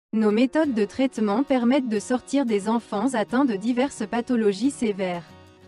Nos méthodes de traitement permettent de sortir des enfants atteints de diverses pathologies sévères.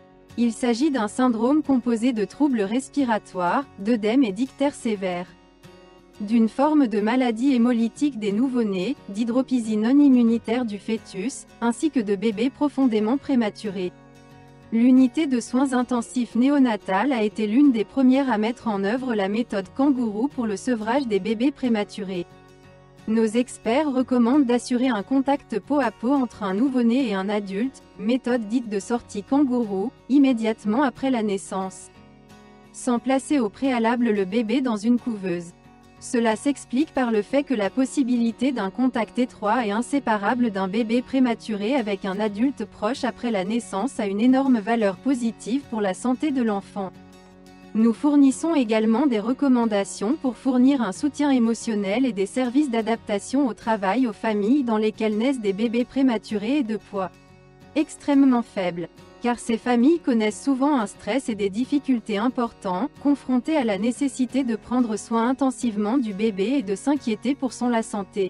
Il s'agit d'un syndrome composé de troubles respiratoires, d'œdème et d'ictère sévère, d'une forme de maladie hémolytique des nouveau-nés, d'hydropysie non immunitaire du fœtus, ainsi que de bébés profondément prématurés. L'unité de soins intensifs néonatale a été l'une des premières à mettre en œuvre la méthode kangourou pour le sevrage des bébés prématurés. Nos experts recommandent d'assurer un contact peau à peau entre un nouveau-né et un adulte, méthode dite de sortie kangourou, immédiatement après la naissance, sans placer au préalable le bébé dans une couveuse. Cela s'explique par le fait que la possibilité d'un contact étroit et inséparable d'un bébé prématuré avec un adulte proche après la naissance a une énorme valeur positive pour la santé de l'enfant. Nous fournissons également des recommandations pour fournir un soutien émotionnel et des services d'adaptation au travail aux familles dans lesquelles naissent des bébés prématurés et de poids extrêmement faible. Car ces familles connaissent souvent un stress et des difficultés importants, confrontées à la nécessité de prendre soin intensivement du bébé et de s'inquiéter pour la santé.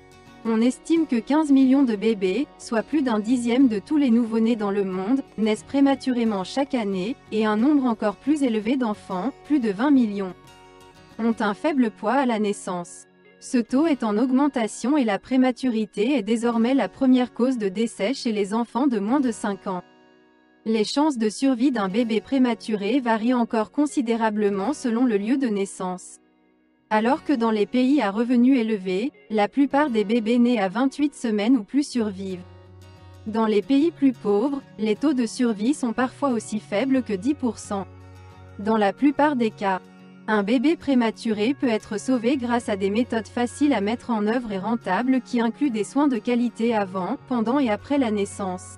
On estime que 15 millions de bébés, soit plus d'un dixième de tous les nouveau-nés dans le monde, naissent prématurément chaque année, et un nombre encore plus élevé d'enfants, plus de 20 millions, ont un faible poids à la naissance. Ce taux est en augmentation et la prématurité est désormais la première cause de décès chez les enfants de moins de 5 ans. Les chances de survie d'un bébé prématuré varient encore considérablement selon le lieu de naissance. Alors que dans les pays à revenus élevés, la plupart des bébés nés à 28 semaines ou plus survivent. Dans les pays plus pauvres, les taux de survie sont parfois aussi faibles que 10%. Dans la plupart des cas, un bébé prématuré peut être sauvé grâce à des méthodes faciles à mettre en œuvre et rentables qui incluent des soins de qualité avant, pendant et après la naissance,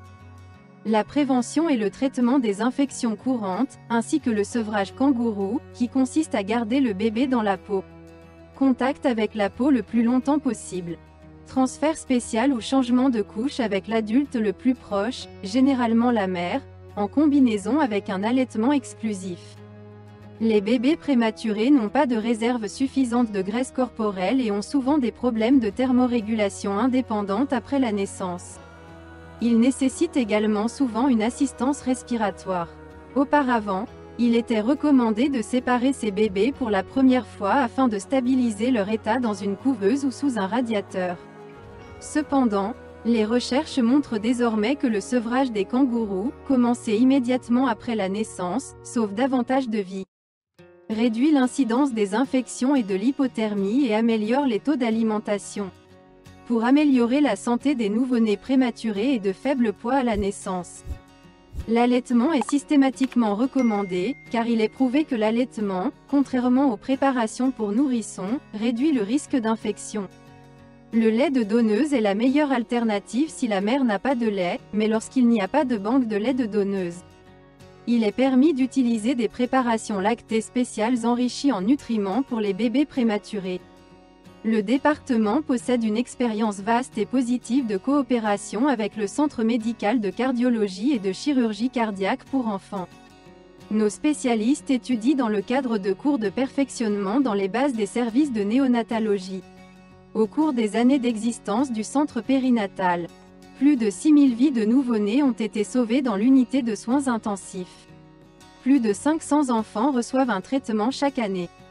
la prévention et le traitement des infections courantes, ainsi que le sevrage kangourou, qui consiste à garder le bébé dans la peau contact avec la peau le plus longtemps possible. Transfert spécial ou changement de couche avec l'adulte le plus proche, généralement la mère, en combinaison avec un allaitement exclusif. Les bébés prématurés n'ont pas de réserve suffisante de graisse corporelle et ont souvent des problèmes de thermorégulation indépendante après la naissance. Ils nécessitent également souvent une assistance respiratoire. Auparavant, il était recommandé de séparer ces bébés pour la première fois afin de stabiliser leur état dans une couveuse ou sous un radiateur. Cependant, les recherches montrent désormais que le sevrage des kangourous, commencé immédiatement après la naissance, sauve davantage de vies, réduit l'incidence des infections et de l'hypothermie et améliore les taux d'alimentation. Pour améliorer la santé des nouveau-nés prématurés et de faible poids à la naissance, l'allaitement est systématiquement recommandé, car il est prouvé que l'allaitement, contrairement aux préparations pour nourrissons, réduit le risque d'infection. Le lait de donneuse est la meilleure alternative si la mère n'a pas de lait, mais lorsqu'il n'y a pas de banque de lait de donneuse. Il est permis d'utiliser des préparations lactées spéciales enrichies en nutriments pour les bébés prématurés. Le département possède une expérience vaste et positive de coopération avec le Centre médical de cardiologie et de chirurgie cardiaque pour enfants. Nos spécialistes étudient dans le cadre de cours de perfectionnement dans les bases des services de néonatologie. Au cours des années d'existence du centre périnatal, plus de 6000 vies de nouveau-nés ont été sauvées dans l'unité de soins intensifs. Plus de 500 enfants reçoivent un traitement chaque année.